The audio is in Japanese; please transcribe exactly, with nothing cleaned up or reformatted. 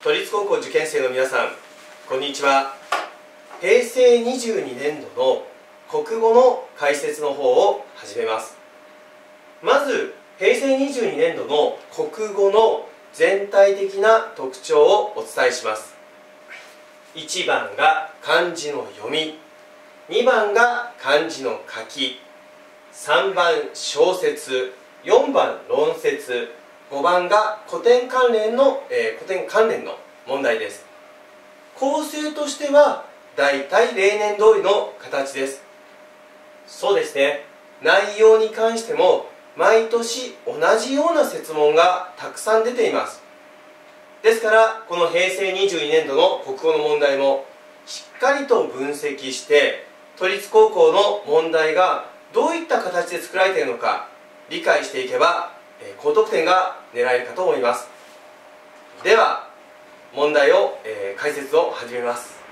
都立高校受験生の皆さん、こんにちは。へいせいにじゅうにねんどの国語の解説の方を始めます。まず、へいせいにじゅうにねんどの国語の全体的な特徴をお伝えします。いちばんが漢字の読み、にばんが漢字の書き、さんばん小説、よんばん論説、ごばんが古典関連の、えー、古典関連の問題です。構成としてはだいたい例年通りの形です。そうですね、内容に関しても毎年同じような設問がたくさん出ています。ですからこのへいせいにじゅうにねんどの国語の問題もしっかりと分析して、都立高校の問題がどういった形で作られているのか理解していけば高得点が狙えるかと思います。では問題を、えー、解説を始めます。